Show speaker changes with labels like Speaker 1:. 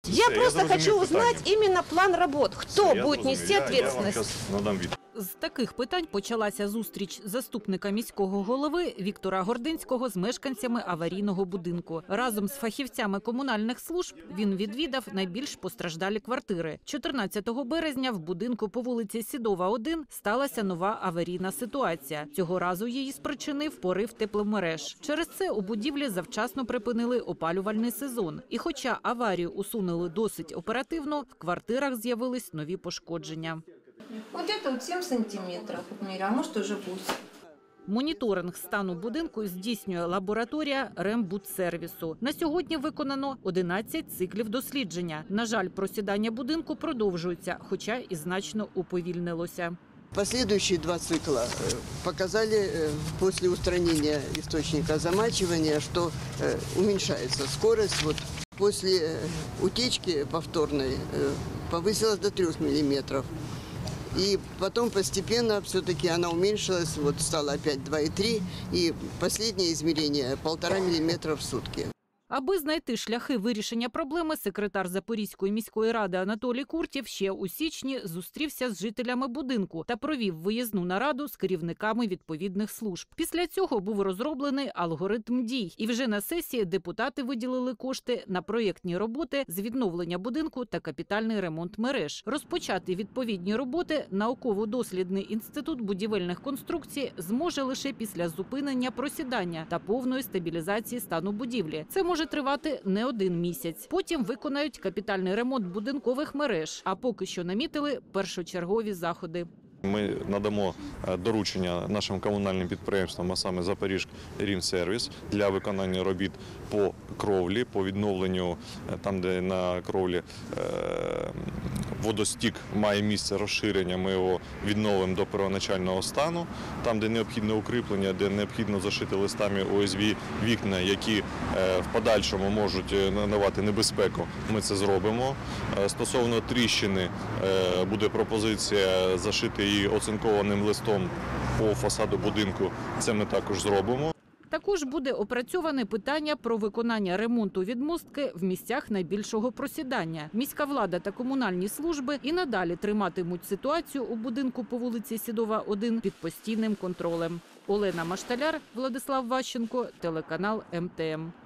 Speaker 1: Я просто хочу узнать именно план работ. Кто будет нести ответственность?
Speaker 2: З таких питань почалася зустріч заступника міського голови Віктора Гординського з мешканцями аварійного будинку. Разом з фахівцями комунальних служб він відвідав найбільш постраждалі квартири. 14 березня в будинку по вулиці Сідова, 1 сталася нова аварійна ситуація. Цього разу її спричинив порив тепломереж. Через це у будівлі завчасно припинили опалювальний сезон. І хоча аварію усунули досить оперативно, в квартирах з'явились нові пошкодження.
Speaker 3: Вот это вот 7 сантиметров, а может уже 8.
Speaker 2: Моніторинг стану будинку здійснює лабораторія Рембудсервісу. На сьогодні виконано 11 циклів дослідження. На жаль, просідання будинку продовжується, хоча і значно уповільнилося.
Speaker 4: Последующие 2 цикла показали после устранения источника замачивания, что уменьшается скорость. Вот после утечки повторной повысилась до 3 мм. И потом постепенно все-таки она уменьшилась, вот стала опять 2,3, и последнее измерение 1,5 мм в сутки.
Speaker 2: Аби знайти шляхи вирішення проблеми, секретар Запорізької міської ради Анатолій Куртєв ще у січні зустрівся з жителями будинку та провів виїзну нараду з керівниками відповідних служб. Після цього був розроблений алгоритм дій. І вже на сесії депутати виділили кошти на проєктні роботи з відновлення будинку та капітальний ремонт мереж. Розпочати відповідні роботи науково-дослідний інститут будівельних конструкцій зможе лише після зупинення просідання та повної стабілізації стану будівлі. Це може тривати не 1 місяць. Потім виконають капітальний ремонт будинкових мереж, а поки що намітили першочергові заходи.
Speaker 5: Ми надамо доручення нашим комунальним підприємствам, а саме Запоріжрівсервіс, для виконання робіт по кровлі, по відновленню, там де на кровлі водостік має місце розширення, ми його відновимо до первоначального стану. Там, де необхідне укріплення, де необхідно зашити листами ОСБ вікна, які в подальшому можуть надавати небезпеку, ми це зробимо. Стосовно тріщини буде пропозиція зашити її оцинкованим листом по фасаду будинку, це ми також зробимо.
Speaker 2: Також буде опрацьоване питання про виконання ремонту відмостки в місцях найбільшого просідання. Міська влада та комунальні служби і надалі триматимуть ситуацію у будинку по вулиці Сідова, 1 під постійним контролем. Олена Машталяр, Владислав Ващенко, телеканал МТМ.